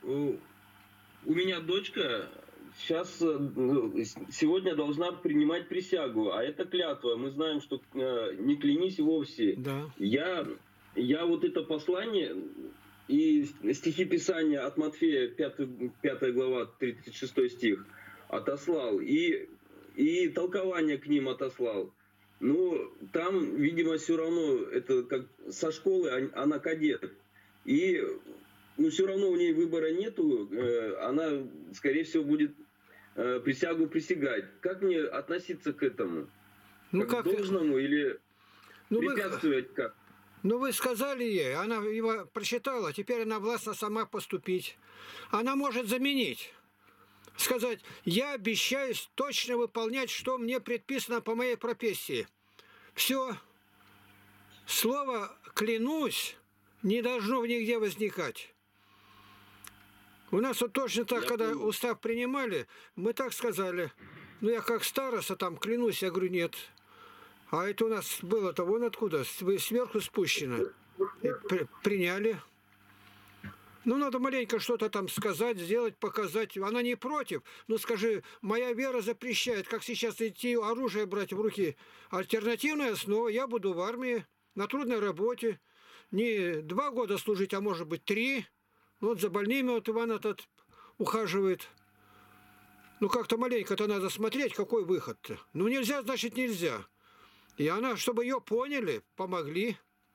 у меня дочка сейчас, сегодня должна принимать присягу, а это клятва. Мы знаем, что не клянись вовсе. Да. Я вот это послание и стихи Писания от Матфея, 5 глава, 36 стих, отослал. И толкование к ним отослал. Ну, там, видимо, все равно, это как со школы, она кадет. И все равно у нее выбора нету, она, скорее всего, будет присягу присягать. Как мне относиться к этому? Ну, Как к должному или ну, препятствовать как? Ну, вы сказали ей, она его прочитала, теперь она властна сама поступить. Она может заменить. Сказать, я обещаюсь точно выполнять, что мне предписано по моей профессии. Все. Слово «клянусь» не должно нигде возникать. У нас вот точно так, когда устав принимали, мы так сказали. Ну, я как староста там клянусь, я говорю, нет. А это у нас было-то вон откуда, сверху спущено. Приняли. Ну, надо маленько что-то там сказать, сделать, показать. Она не против. Ну, скажи, моя вера запрещает, как сейчас идти оружие брать в руки. Альтернативная основа, я буду в армии, на трудной работе. Не 2 года служить, а может быть 3. Вот за больными вот Иван этот ухаживает. Ну, как-то маленько-то надо смотреть, какой выход-то. Ну, нельзя, значит, нельзя. И она, чтобы ее поняли, помогли.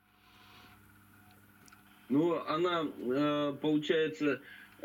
Ну, она, получается,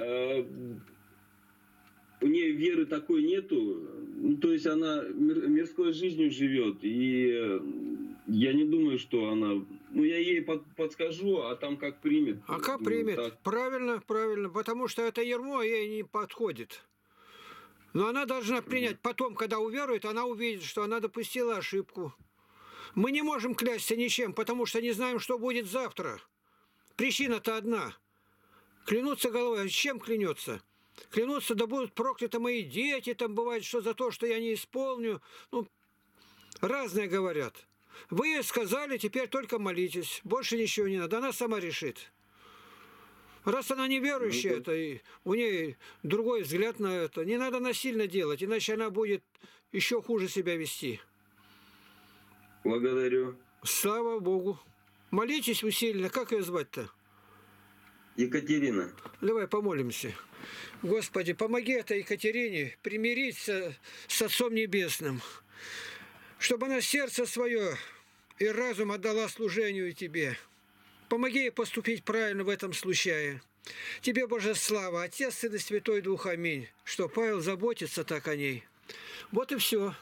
у нее веры такой нету, ну, то есть она мирской жизнью живет, и я не думаю, что она... Ну, я ей подскажу, а там как примет. А как примет? Так. Правильно, правильно, потому что это ярмо ей не подходит. Но она должна принять. Потом, когда уверует, она увидит, что она допустила ошибку. Мы не можем клясться ничем, потому что не знаем, что будет завтра. Причина-то одна. Клянутся головой. А чем клянется? Клянутся, да будут прокляты мои дети, там бывает, что за то, что я не исполню. Ну, разное говорят. Вы ей сказали, теперь только молитесь. Больше ничего не надо. Она сама решит. Раз она неверующая, это и у нее другой взгляд на это. Не надо насильно делать, иначе она будет еще хуже себя вести. Благодарю. Слава Богу. Молитесь усиленно. Как ее звать-то? Екатерина. Давай помолимся. Господи, помоги этой Екатерине примириться с Отцом Небесным, чтобы она сердце свое и разум отдала служению Тебе. Помоги ей поступить правильно в этом случае. Тебе, Боже, слава, Отец, Сын и Святой Дух, аминь, что Павел заботится так о ней. Вот и все.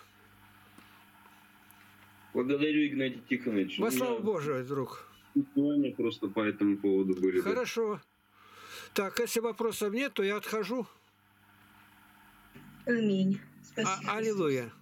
Благодарю, Игнатий Тихонович. Во славу Божию, друг. Просто по этому поводу были. Хорошо. Так, если вопросов нет, то я отхожу. Аминь. Спасибо. Аллилуйя.